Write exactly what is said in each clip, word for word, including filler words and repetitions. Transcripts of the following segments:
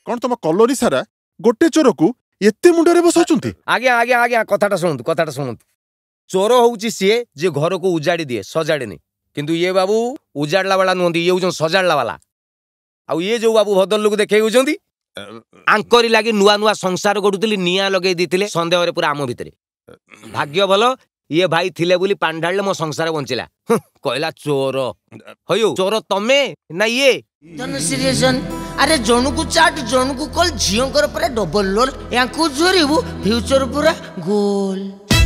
कौन तुम कॉलोनी सारा गोटे चोर को एते मुंडरे बसौचुंती? आज्ञा आज्ञा आज्ञा कथाटा शुणु कथाटा शुणु चोर होउची सीए जे घर को उजाड़ी दिए सजाड़े नहीं किंतु ये बाबू उजाड़ला वाला नुहंती ये होउछन सजाड़ला वाला आउ ये जो बाबू भदर लोक देखे होउछंती आंकरी लागी नुआ नुआ संसार गडुतली निया लगे दिथिले संदेह रे पूरा आम भितरे भाग्य भलो ये भाई थिले बोली पान ढाळले मो संसार बंचिला कहला चोर होयो चोर तमे ना ये तन सीरियसन अरे जणु को चाट जणु को कल झियो कर पर डबल लोल याकू जोरिबु फ्यूचर पूरा गोल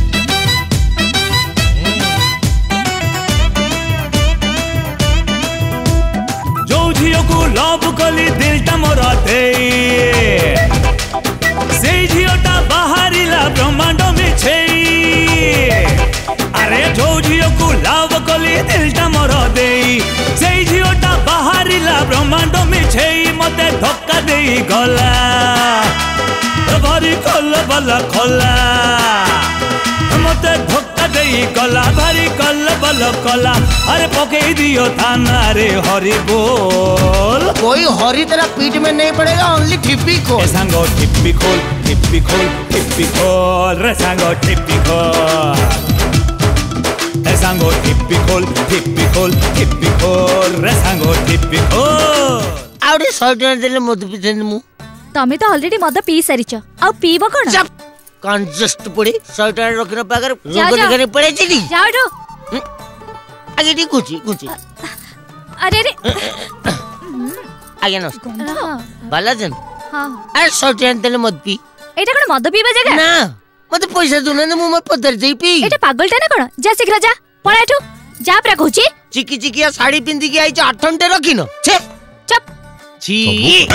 जो झियो को लव कली दिलटा मोरा दे से झियोटा बाहरिला ब्रह्मांड में छे अरे जो झियो को लव कली दिलटा मोरा दे से झियोटा बाहरिला ब्रह्मांड में छे मते धक्का देई गला भारी कल बला खोला मते धक्का देई गला भारी कल बल कला अरे पके दियो थाना रे हरि बोल कोई हरी तेरा पीठ में नहीं पड़ेगा ओनली ठिप्पी खोल सांगो ठिप्पी खोल ठिप्पी खोल ठिप्पी खोल रे सांगो ठिप्पी खोल ए सांगो ठिप्पी खोल ठिप्पी खोल ठिप्पी खोल रे सांगो ठिप्पी खोल आउडी सल्टन देले मद पिथेन मु तमे तो ऑलरेडी मद पी सारिछ आ पीबो कोन चप कंजस्ट पड़ी सल्टन रखना पाकर रोग देखने पड़े छी जाओ जो आगे दी कुछ कुछ अरे अरे आगे न बालाजन हां अरे सल्टन देले मद पी एटा कोन मद पीबा जगह ना मते पैसा दुने ने मु मत पदर देई पी एटा पागलटा ना कोन जा शीघ्र जा पळाठू जा प्रा कहूची चिकी चिकिया साड़ी पिंदी के आइछ आठ घंटे रखिनो छे चप छी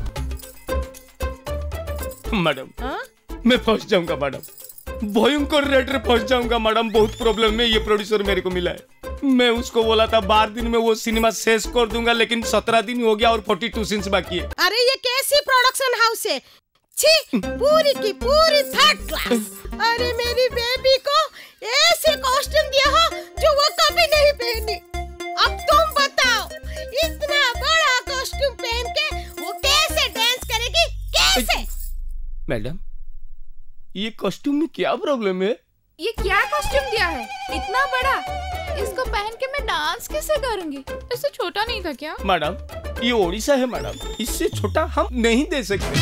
मैडम मैं फंस जाऊंगा मैडम भयंकर रेट रे फंस जाऊंगा मैडम बहुत प्रॉब्लम में ये प्रोड्यूसर मेरे को मिला है मैं उसको बोला था बारह दिन में वो सिनेमा शेष कर दूंगा लेकिन सत्रह दिन हो गया और बयालीस सीन्स बाकी है। अरे ये कैसी प्रोडक्शन हाउस है छी पूरी की पूरी थर्ड क्लास। अरे मेरी बेबी को ऐसे कॉस्ट्यूम दिया हो जो वो कभी नहीं पहनी। अब तुम बताओ इतना बड़ा कॉस्ट्यूम पहन के वो कैसे डांस करेगी कैसे? मैडम ये कॉस्ट्यूम में क्या प्रॉब्लम है? ये क्या कॉस्ट्यूम दिया है इतना बड़ा इसको पहन के मैं डांस कैसे करूंगी? इससे छोटा नहीं था क्या? मैडम ये ओडिशा है मैडम इससे छोटा हम नहीं दे सकते।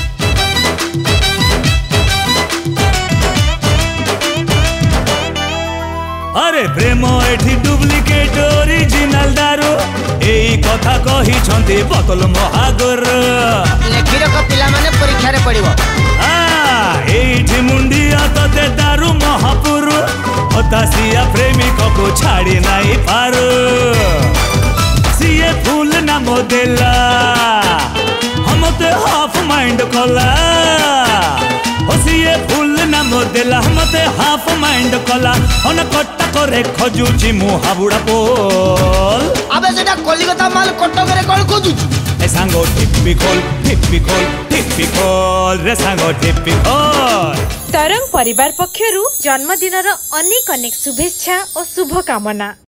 अरे प्रेम एठी डुप्लिकेट ओरिजिनल दारू एई कथा कही छंती बोतल महागर लेखिर को पिला माने परीक्षा रे पड़िबो आ एठी मुंडिया तते दारू महापुरु हतासिया प्रेमिक को छाड़ी नहीं पारू सिए फूल ना मोदेला हम ते हाफ माइंड खोला सिए फूल ना मोदेला हम ते हाफ माइंड खोला हन कट्टा करे खजुची मुहा बुड़ा पोल अबे सेटा कलिकता माल कट्टा करे कोन खोजुची ए सांगो ठिप्पी खोल ठिप्पी खोल ठिप्पी खोल रे सांगो ठिप्पी खोल तरंग परिवार पक्षरु जन्मदिनर अनेक अनेक शुभेच्छा और शुभ कामना।